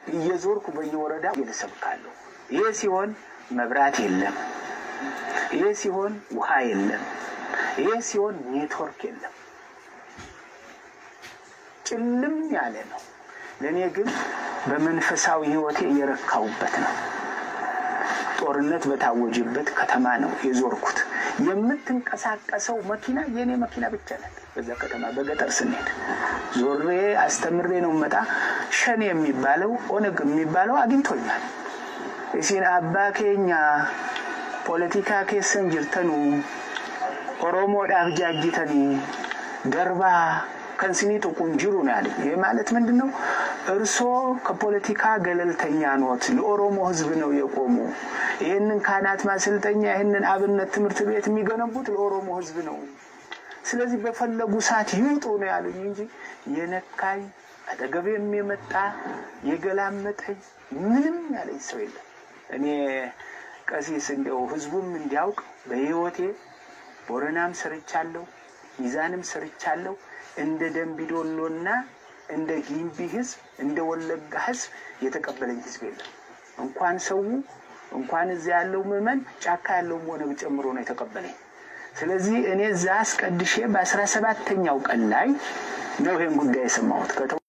እየዞርኩ በየወረዳው እየሰብካለሁ ይሄ ሲሆን መብራት የለም ይሄ ሲሆን ውሃ የለም ይሄ ሲሆን ኔትወርክ የለም ጭልም ያለ ነው ለኔ ግን በመንፈሳዊ ህይወቴ እየረካውበት ነው ጦርነት በታወጀበት ከተማ ነው የዞርኩት የምትንቀሳቀሰው መኪና የኔ መኪና ብቻ ናት በዛ ከተማ በገጠር ስንሄድ ዞሬ አስተምሬ ነው መጣ ሸኔ የሚባለው ኦነግ የሚባለው አግኝቶኛል እሲን አባከኛ ፖለቲካ ኬሰን ጅርተኑ ኦሮሞ ዳብጃጅተኒ ደርባ ከንስኒ ተቆንጅሩ ነው ያለ ይሄ ማለት ምንድነው እርሶ ከፖለቲካ ገለልተኛ ኖት ለኦሮሞ ህዝብ ነው የቆሙ ይሄንን ካናት ማሰልጠኛ ይሄንን አብነት ትምርት ቤት የሚገነቡት ለኦሮሞ ህዝብ ነው ስለዚህ በፈለጉ ሰዓት ይውጡ ነው ያሉኝ እንጂ የነካይ አጠገቤ የሚመጣ የገላመጠኝ ምንም ያለኝ ሰው የለም እኔ ቀሲስ እንደው ህዝቡም እንዲያውቅ በህይወቴ ቦረናም ሰርቻለሁ ሚዛንም ሰርቻለሁ እንደ ደምቢዶሎና እንደ ጊምቢ ህዝብ እንደ ወለጋ ህዝብ የተቀበለኝ ህዝብ የለም እንኳን ሰው እንኳን እዚያ ያለው መመን ጫካ ያለው ሆነ በጨምሮ ነው የተቀበለኝ ስለዚህ እኔ ዛስ ቀድሼ በ17ኛው ቀን ላይ ነው ይሄን ጉዳይ የሰማሁት